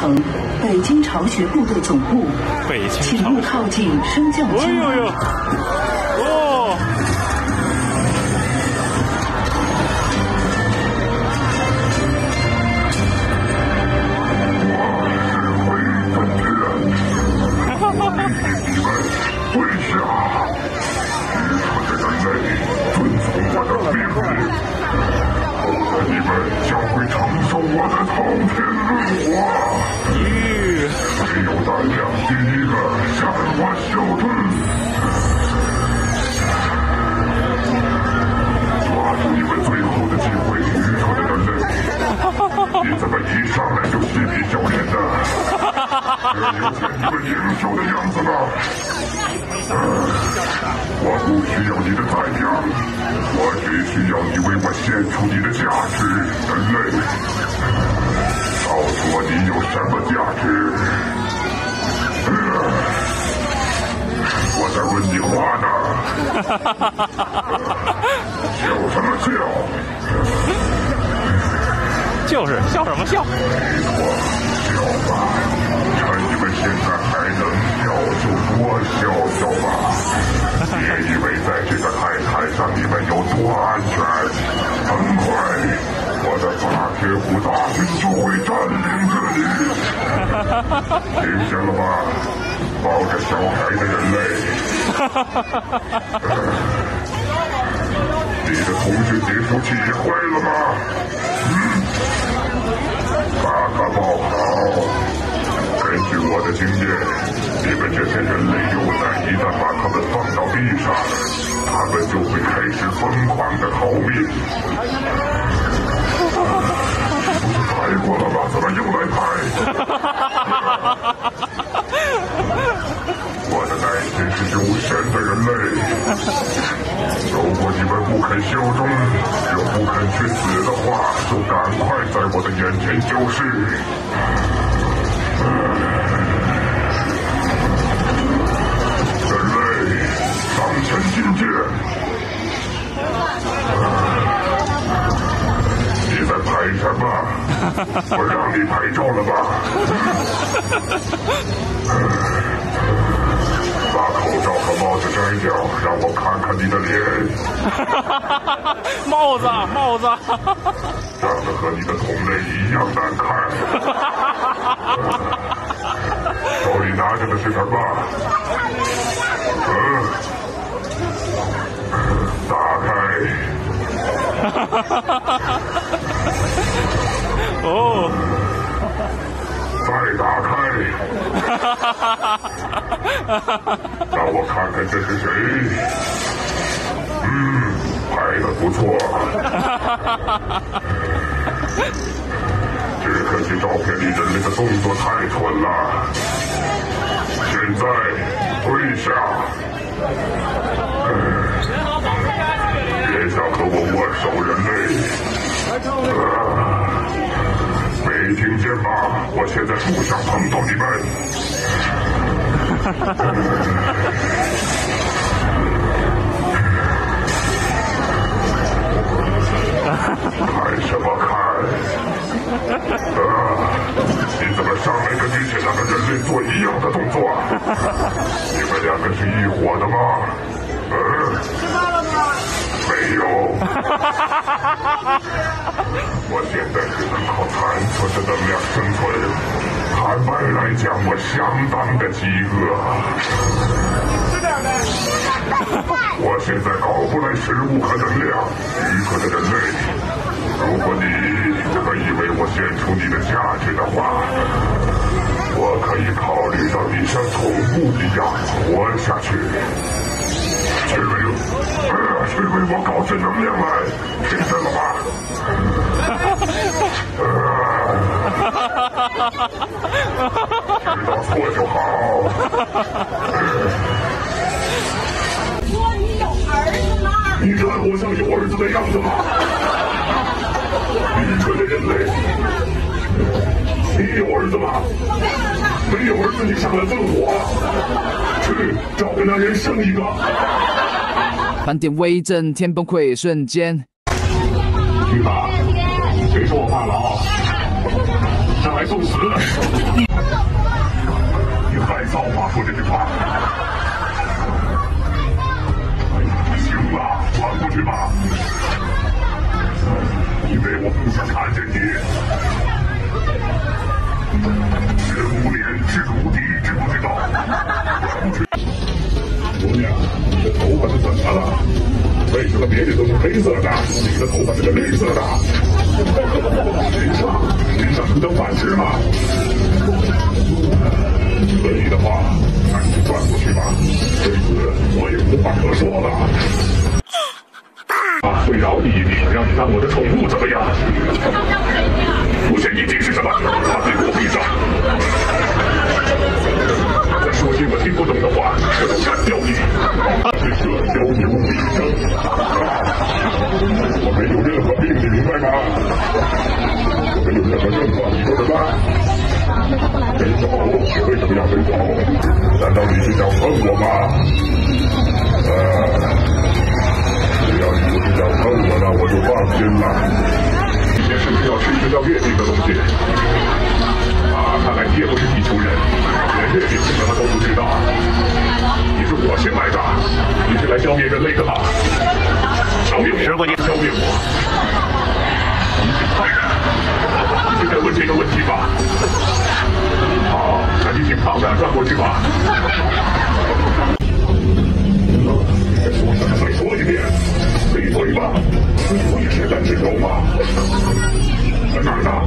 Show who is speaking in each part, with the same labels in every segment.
Speaker 1: 层，北京巢穴部队总部，请勿靠近升降机。
Speaker 2: 哦。
Speaker 3: 跪下！愚蠢的人类，遵从我的命令，否则你们将会承受我的滔天怒火。谁有胆量第一个向我效忠？抓住你们最后的机会，愚蠢的人类！你怎么一上来就嬉皮笑脸的？这有见你们英雄的样子吗？我不需要你的赞扬，我只需要你为我献出你的价值，人类。告诉我你有什么价值？我在问你话呢。笑什么笑？
Speaker 2: 就是笑什么笑？
Speaker 3: 没错，笑吧。 趁你们现在还能笑，就多笑笑吧！别以为在这个海滩上你们有多安全，很快我的大铁虎大军就会占领这里。听见了吧，抱着小孩的人类！你的通讯结束器也坏了吗？嘎嘎爆好！ 根据我的经验，你们这些人类幼崽一旦把他们放到地上，他们就会开始疯狂的逃命。不是拍过了吗？怎么又来拍？我的耐心是有限的，人类。如果你们不肯效忠，又不肯去死的话，就赶快在我的眼前消失。 人类，上前觐见！你在拍什么？我让你拍照了吧？把口罩和帽子摘掉，让我看看你的脸。
Speaker 2: 帽子，帽子，
Speaker 3: 长得和你的同类一样难看。手里拿着的是什么？打开。
Speaker 2: 哦。
Speaker 3: 再打开。让我看看这是谁。拍得不错。只可惜照片里人类的动作太蠢了。现在跪下。别想和我握手，人类。没听见吗？我现在不想碰到你们。看什么看？你怎么上来跟之前那个人类做一样的动作？你们两个是一伙的吗？知道了吗？没有。我现在只能靠残存的能量生存。坦白来讲，我相当的饥饿。我现在搞不来食物和能量，愚蠢的人类。如果你真的以为我献出你的价值的话，我可以考虑让你像宠物一样活下去。去为我搞起能量来，听见了吗？知道错就好。
Speaker 4: 说你有儿子吗？
Speaker 3: 你看我像有儿子的样子吗？愚蠢的人类，你有儿子吗？没有儿子，你上来问我。去找个男人生一个。
Speaker 5: 盘点威震天崩溃瞬间。
Speaker 3: 去吧，谁说我话痨？上来送死！你还造话说这句话？行了，传过去吧。因为我不想看见你。人无脸，事无敌，知不知道？姑娘，你的头发是怎么了？为什么别人都是黑色的，你的头发是个绿色的？身上能当饭吃吗？可以的话，还是转过去吧。这次我也无话可说了。会饶你一命，让你当我的宠物怎么样？不显眼睛是什么？把嘴给我闭上！再说些我听不懂的话，我就干掉你！是社交牛逼症。我没有任何病，你明白吗？我没有任何症状，你说什么？分手？为什么要分手？难道你是想碰我吗？只要你不是想碰我，那我就放心了。你今天是不是要吃一个叫月饼的东西？看来你也不是地球人，连月饼是什么都不知道。你是我先来的，你是来消灭人类的吧？消灭我！消灭我！你是坏人！你是在问这个问题吧？好，那你挺胖的，转过去吧。再说什么？再说一遍！闭嘴吧！我也是在吃肉吗？在哪儿呢？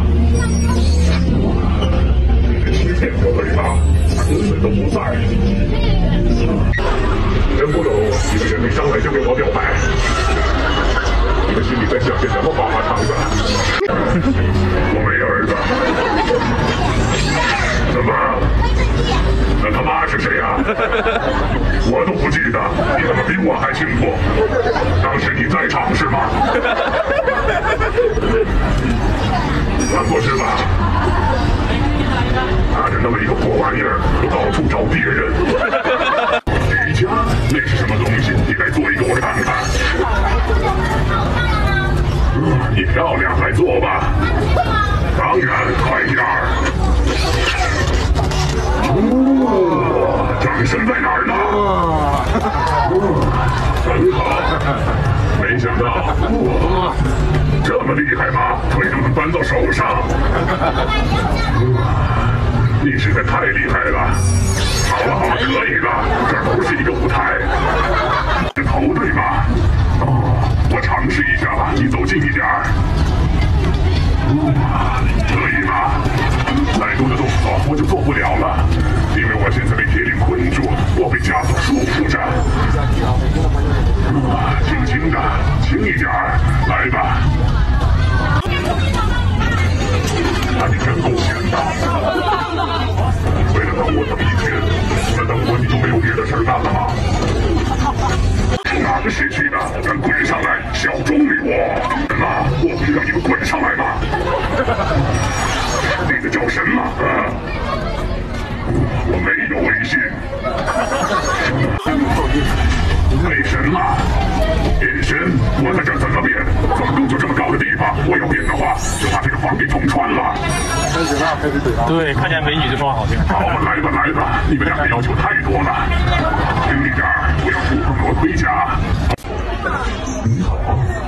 Speaker 3: 你是欺骗我对吧？根本都不在。真不懂，一个人没上来就给我表白，你们心里在想些什么花花肠子？我没儿子。什么？那他妈是谁呀？我都不记得，你怎么比我还清楚？当时你在场是吗？转过去吧，拿着那么一个破玩意儿，就到处找别人。瑜伽那是什么东西？你来做一个我看看。你漂亮，来做吧。当然，快点儿。掌声在哪儿呢？很好，没想到这么厉害吗？腿都能搬到手上。你实在太厉害了。好了好了，可以了，这儿不是一个舞台。这头对吗？我尝试一下吧，你走近一点儿。可以吗？再多的动作我就做不了了，因为我现在被铁链困住，我被枷锁束缚着。轻轻的，轻一点儿，来吧。那你真够闲的。为了等我等一天，那等我你就没有别的事干了吗？哪个时区的？敢滚上来，小钟女我！什么？我不是让你们滚上来吗？那个叫什么？我没有微信。为什么？变身？我在这怎么变？总共就这么高的地方，我要变的话，就把这个房给捅穿了。
Speaker 2: 开始了，开始怼了。对，看见美女就说好听。
Speaker 3: 好吧，来吧，来吧，你们两个要求太多了。轻一点，不要触碰我盔甲。你好。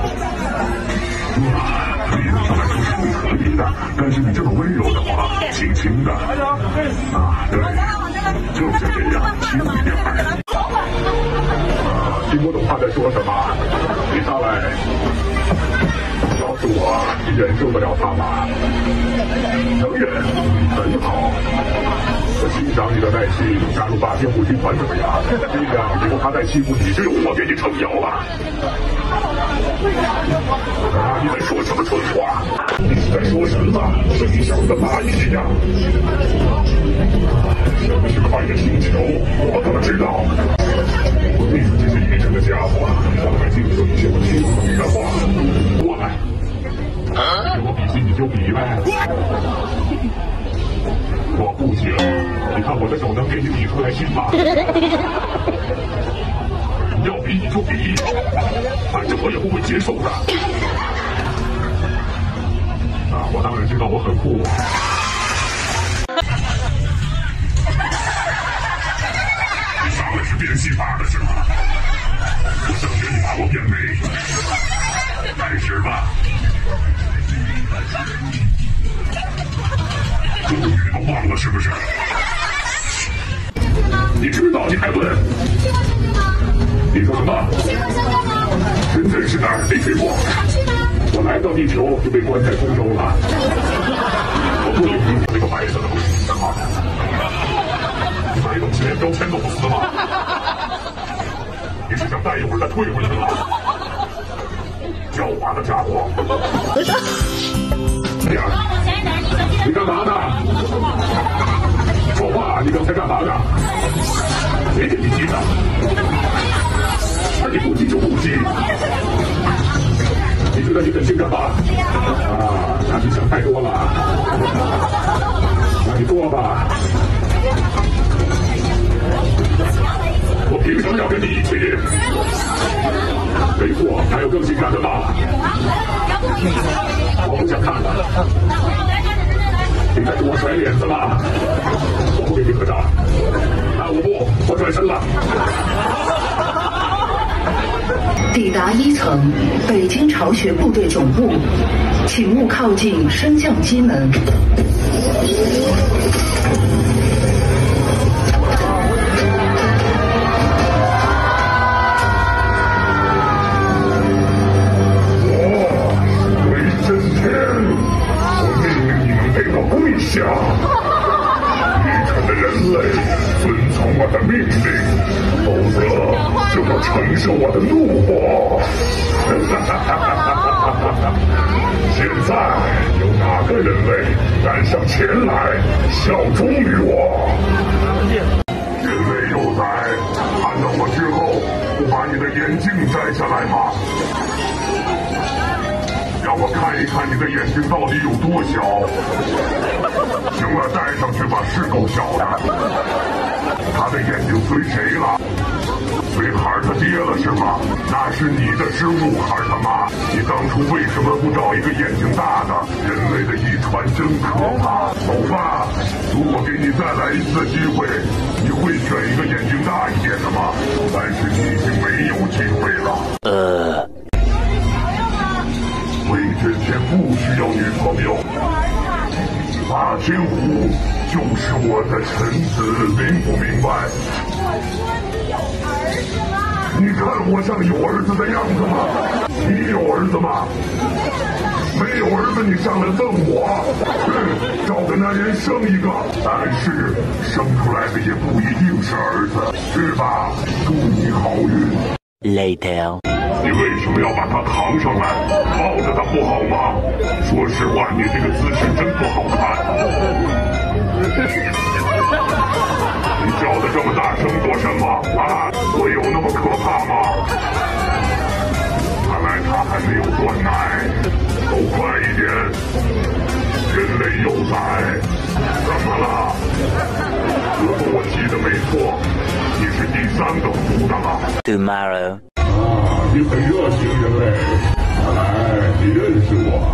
Speaker 3: 理论上来说是不可以的，但是你这么温柔的话，轻轻的。对，就是这样，轻一点。听不懂他在说什么？你上来，告诉我，你忍受得了他吗？能忍，很好。我欣赏你的耐心，加入霸天虎军团怎么样？这样以后他再欺负你，只有我给你撑腰了。你在说什么蠢话？你在说什么？声音像个蚂蚁一样。什么是快乐星球？我怎么知道？你这是愚蠢的家伙，上来净说一些我听不懂的话。过来，跟我比心你就比呗。我不行，你看我的手能给你比出来心吗？要比你就比，反正我也不会接受的。我当然知道我很酷。 是不是？你知道你还问？
Speaker 4: 你去过深圳吗？
Speaker 3: 你说什么？
Speaker 4: 你去过深圳吗？
Speaker 3: 深圳是哪儿？没去过。
Speaker 4: 想去吗？
Speaker 3: 我来到地球就被关在空中了。我不理你那个白色的东西干嘛？你买东西连标签都不撕吗？你是想待一会儿再退回去吗？狡猾的家伙！哎呀，你干嘛呢？说话！你刚才干嘛呢？谁给你急的？那你不急就不急。你觉得你很性感吧？啊，那你想太多了。那你过吧。我凭什么要跟你一起？没错，还有更性感的吗？我不想看了。你在给我甩脸子吗？我不给你合照。啊，我转身了。
Speaker 1: 抵达1层，北京巢穴部队总部，请勿靠近升降机门。
Speaker 3: 威震天，我命令你们给我跪下！愚蠢的人类，遵从我的命令，否则就要承受我的怒火！现在有哪个人类敢上前来效忠于我？人类幼崽，看到我之后，不把你的眼镜摘下来吗？让我看一看你的眼睛到底有多小。行了，戴上去吧，是够小的。他的眼睛随谁了？随孩儿他爹了是吗？那是你的失误，孩儿他妈！你当初为什么不找一个眼睛大的？人类的遗传真可怕。走吧，如果给你再来一次机会，你会选一个眼睛大一点的吗？但是你已经没有机会了。魏震天不需要女朋友，马天虎就是我的臣子，明不明白？
Speaker 4: 我说你有儿子了。
Speaker 3: 你看我像有儿子的样子吗？你有儿子吗？没有儿子你上来问我，找个男人生一个，但是生出来的也不一定是儿子，是吧？祝你好运。
Speaker 6: Later。
Speaker 3: 你为什么要把他扛上来？抱着他不好吗？说实话，你这个姿势真不好看。你叫的这么大声做什么啊？我有那么可怕吗？看来他还没有断奶，走快一点！人类幼崽，怎么了？如果我记得没错，你是第3个孵的了。
Speaker 6: Tomorrow。
Speaker 3: 你很热情，人类。看来你认识我。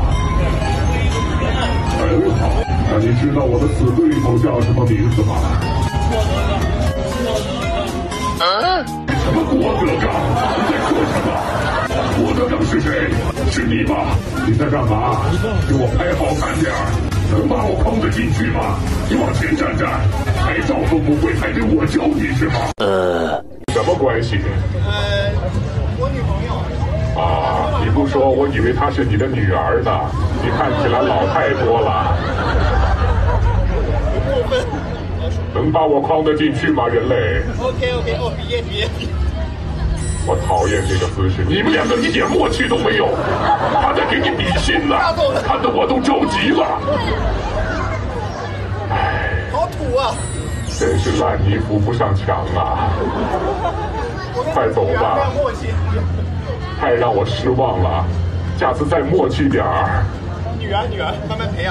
Speaker 3: 很好，那你知道我的死对头叫什么名字吗？什么郭德纲？你在说什么？郭德纲是谁？是你吧？你在干嘛？给我拍好看点儿，能把我框得进去吗？你往前站站，拍照都不会，还得我教你是吗？什么关系？
Speaker 2: 我女朋友。
Speaker 3: 啊，你不说，我以为她是你的女儿呢。你看起来老太多了。
Speaker 2: 过分。
Speaker 3: 能把我框得进去吗，人类
Speaker 2: ？OK， 哦，别。
Speaker 3: 我讨厌这个姿势，你们2个一点默契都没有，他在给你比心呢，看得我都着急了。唉，
Speaker 2: 好土啊！
Speaker 3: 真是烂泥扶不上墙啊！快走吧，太让我失望了，下次再默契点儿。
Speaker 2: 女儿，慢慢培养。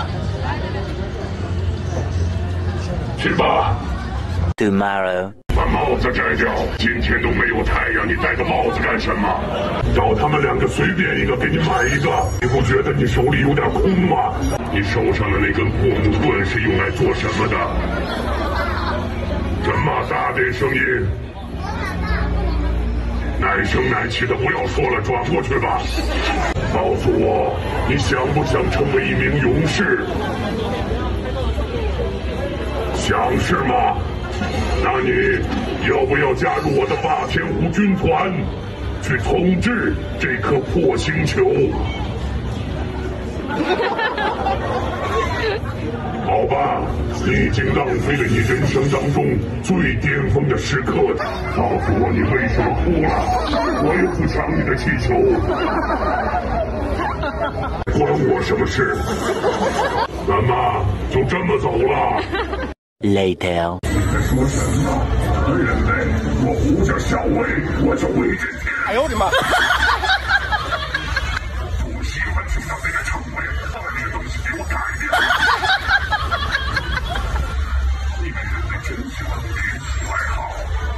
Speaker 3: 去吧。
Speaker 6: Tomorrow。
Speaker 3: 把帽子摘掉，今天都没有太阳，你戴个帽子干什么？找他们2个随便一个给你买一个，你不觉得你手里有点空吗？你手上的那根破木棍是用来做什么的？这么大点声音，奶声奶气的不要说了，转过去吧。告诉我，你想不想成为一名勇士？ 强势吗？那你要不要加入我的霸天虎军团，去统治这颗破星球？好吧，你已经浪费了你人生当中最巅峰的时刻。告诉我你为什么哭了？我又不抢你的气球，关我什么事？怎么就这么走了
Speaker 6: Later.
Speaker 3: 你在说什么？人类，我呼叫小薇，我叫威震天。
Speaker 2: 哎呦我的妈！
Speaker 3: 不喜欢听到那个称谓，把那个东西给我改掉。你们人类真喜欢猎奇爱好。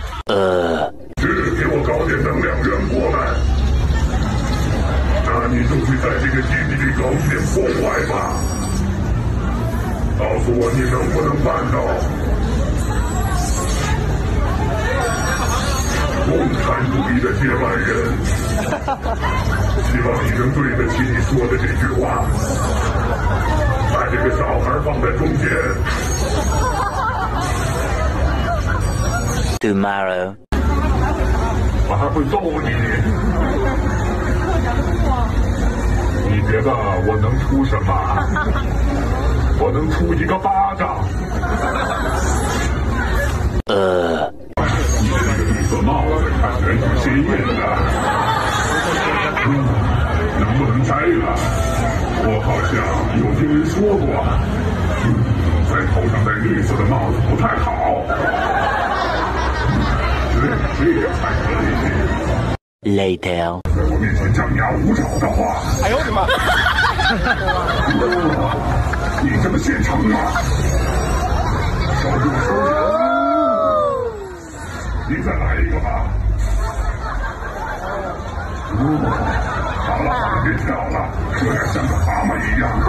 Speaker 3: 给我搞点能量源过来。那你就去在这个基地里搞一点破坏吧。告诉我你能不能办到？共产主义的接班人，希望你能对得起你说的这句话。把这个小孩放在中间。
Speaker 6: Tomorrow.
Speaker 3: 我还会揍你。你觉得我能出什么？我能出一个巴掌。你这个绿色帽子看起来挺鲜艳的。能不能摘了？我好像有听人说过，在头上戴绿色的帽子不太好。这个才可以。
Speaker 6: Later.
Speaker 3: 在我面前张牙舞爪的话。
Speaker 2: 哎呦我的妈！
Speaker 3: 你这么现成啊？手用手。你再来一个吧。好了，别跳了，这样像个蛤蟆一样。